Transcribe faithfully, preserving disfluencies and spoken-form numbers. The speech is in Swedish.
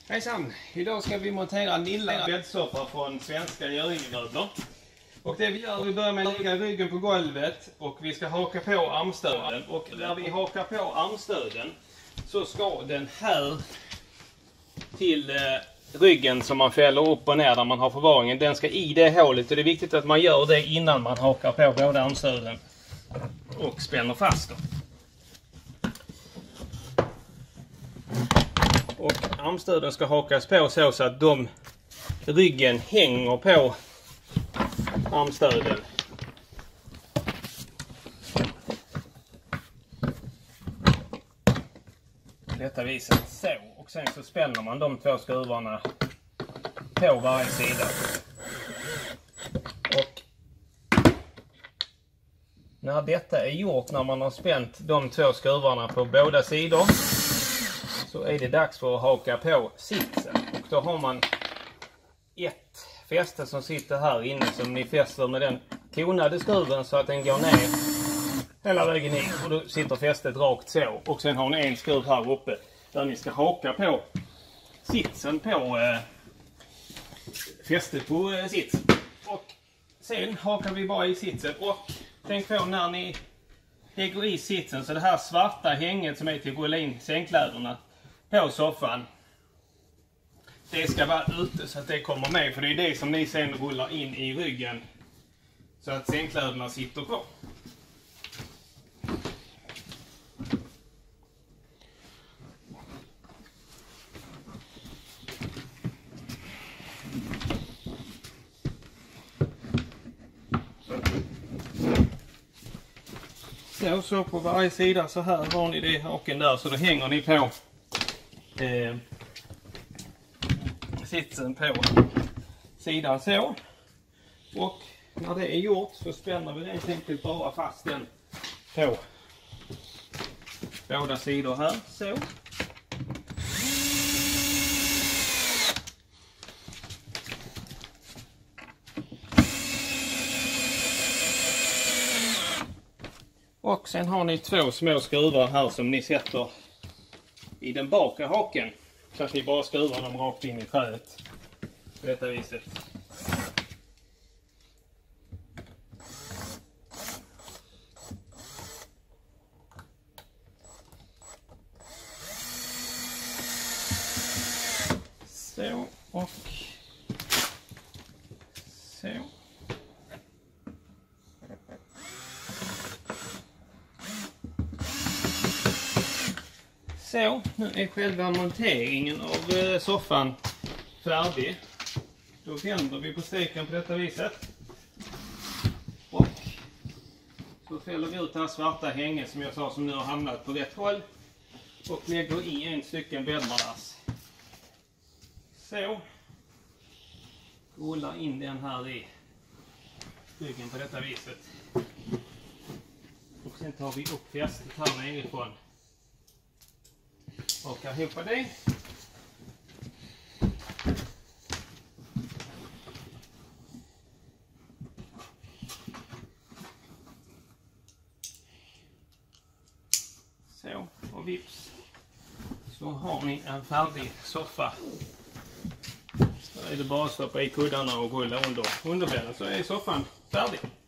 Hejsan! Idag ska vi montera en lilla bäddsoffa från Svenska Göringemöbler. Och det vi gör, vi börjar med att lägga ryggen på golvet och vi ska haka på armstöden. Och när vi hakar på armstöden så ska den här till eh, ryggen som man fäller upp och ner där man har förvaringen, den ska i det hålet. Och det är viktigt att man gör det innan man hakar på båda armstöden och spänner fast dem. Och armstöden ska hakas på så, så att de, ryggen hänger på armstöden. På detta viset så. Och sen så spänner man de två skruvarna på varje sida. Och när detta är gjort, när man har spänt de två skruvarna på båda sidor, så är det dags för att haka på sitsen. Och då har man ett fäste som sitter här inne som ni fäster med den konade skruven så att den går ner hela vägen in. Och då sitter fästet rakt så. Och sen har ni en skruv här uppe där ni ska haka på sitsen på eh, fästet på eh, sitsen. Och sen hakar vi bara i sitsen. Och tänk på när ni lägger i sitsen, så det här svarta hänget som är till att rulla in sängkläderna på soffan, det ska vara ute så att det kommer med, för det är det som ni sen rullar in i ryggen så att sängkläderna sitter kvar. Så, så på varje sida så här har ni det haken där, så då hänger ni på eh, sitsen på sidan så. Och när det är gjort så spänner vi helt enkelt bara fast den på båda sidor här så. Och sen har ni två små skruvar här som ni sätter i den bakre haken. Så att ni bara skruvar dem rakt in i trädet. På detta viset. Så och så. Så, nu är själva monteringen av eh, soffan färdig. Då vänder vi på steken på detta viset. Och så fäller vi ut det här svarta hänget som jag sa, som nu har hamnat på rätt håll. Och lägger i en stycken bäddmadrass. Så. Rullar in den här i ryggen på detta viset. Och sen tar vi upp fästet här nerifrån. Och ihop det. Så, och vips. Så har ni en färdig soffa. Så är det bara att stoppa i kuddarna och rulla under underbädden, så är soffan färdig.